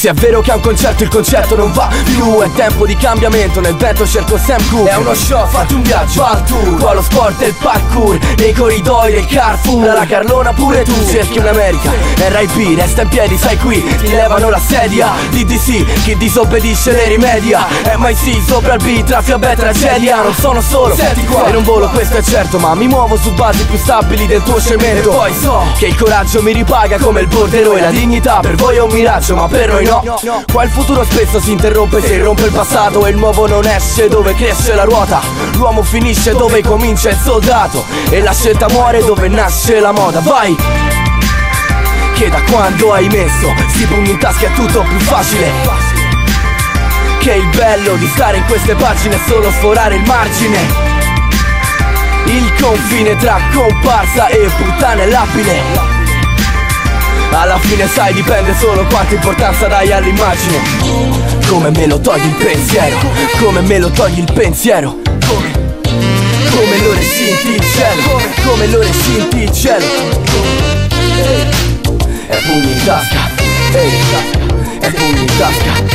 Se è vero che a un concerto il concetto non va più, è tempo di cambiamento, nel vento cerco Sam Cooke. È uno show, fate un viaggio al tour, qua lo sport e il parkour, nei corridoi del Carrefour. Alla Carlona pure tu cerchi un'America, RIP, resta in piedi, sai qui, ti levano la sedia. DDC, chi disobbedisce le rimedia. MIC sopra il beat, raffia beh tragedia. Non sono solo, senti qua, e non volo, questo è certo, ma mi muovo su basi più stabili del tuo cemento. E poi so che il coraggio mi ripaga come il bordello, e la dignità per voi è un miraggio, ma per noi no. Qua il futuro spesso si interrompe se irrompe il passato, e il nuovo non esce dove cresce la ruota. L'uomo finisce dove comincia il soldato, e la scelta muore dove nasce la moda. Vai! Che da quando hai messo sti pugni in tasca è tutto più facile, che il bello di stare in queste pagine è solo sforare il margine. Il confine tra comparsa e puttana è labile. Alla fine sai, dipende solo quanta importanza dai all'immagine. Come me lo togli il pensiero, come me lo togli il pensiero, come lo rescinti il cielo, come lo rescinti il cielo. È pugni in tasca, è pugni in tasca.